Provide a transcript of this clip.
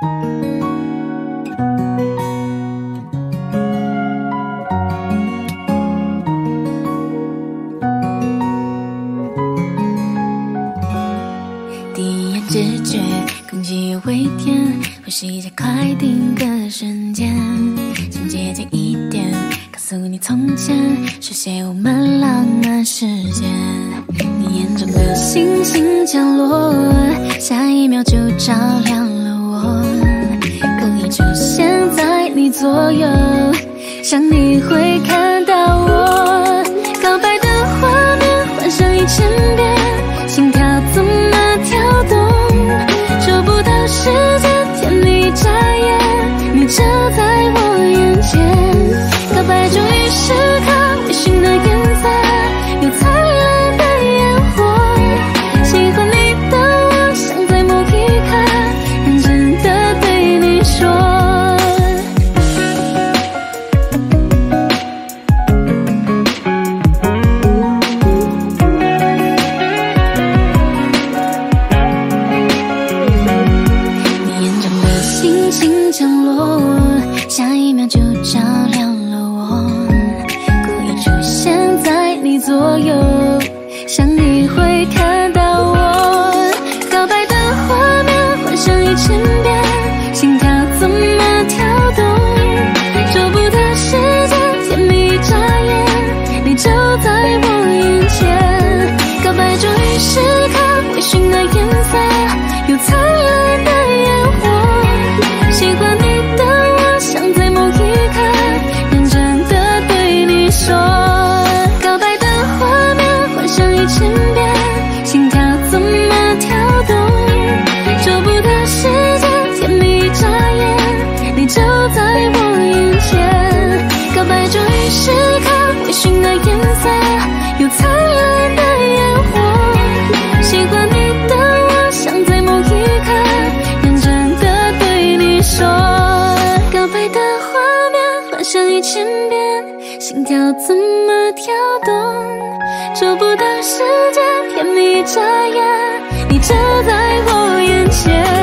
第一眼直觉，空气有微甜，呼吸加快定格瞬间，想接近一点，告诉你从前书写我们浪漫世界。你眼中的星星降落，下一秒就照亮了我，故意出现在你左右，想你会看到我。告白的画面幻想一千遍，心跳怎么跳动，触不到时间，甜蜜眨眼，你就在我眼前。告白终于时刻，微醺的颜色，有灿烂的烟火。喜欢你的我，想在某一刻，认真的对你说。降落，下一秒就照亮了我，故意出现在你左右，想你会看到我。告白的画面幻想一千遍，心跳怎么跳动，触不到时间，甜蜜眨眼，你就在我眼前。告白终于时刻，微醺的颜色，有灿烂的烟火。喜欢你的我，想在某一刻，认真的对你说。告白的画面幻想一千遍，心跳怎么跳动，触不到时间，甜蜜眨眼，你就在我眼前。告白终于时刻，微醺的颜色，有灿烂的烟火。喜欢你的我，想在某一刻，认真的对你说。告白的画面幻想一千遍，心跳怎么跳动，触不到时间，甜蜜眨眼，你就在我眼前。